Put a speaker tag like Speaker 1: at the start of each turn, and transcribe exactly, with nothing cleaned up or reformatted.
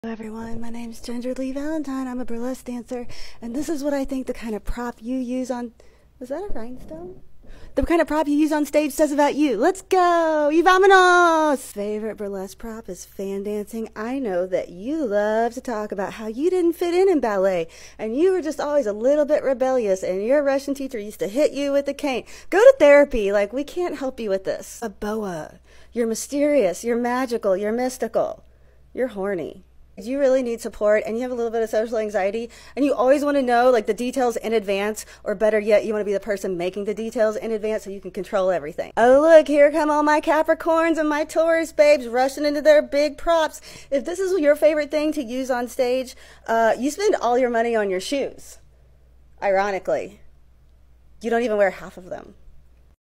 Speaker 1: Hello everyone, my name is Ginger Lee Valentine. I'm a burlesque dancer, and this is what I think the kind of prop you use on... Was that a rhinestone? The kind of prop you use on stage says about you. Let's go! Y vámonos! Favorite burlesque prop is fan dancing. I know that you love to talk about how you didn't fit in in ballet, and you were just always a little bit rebellious, and your Russian teacher used to hit you with a cane. Go to therapy, like we can't help you with this. A boa. You're mysterious, you're magical, you're mystical. You're horny. You really need support, and you have a little bit of social anxiety, and you always want to know like the details in advance, or better yet, you want to be the person making the details in advance so you can control everything. Oh look, here come all my Capricorns and my Taurus babes rushing into their big props. If this is your favorite thing to use on stage, uh, you spend all your money on your shoes. Ironically, you don't even wear half of them.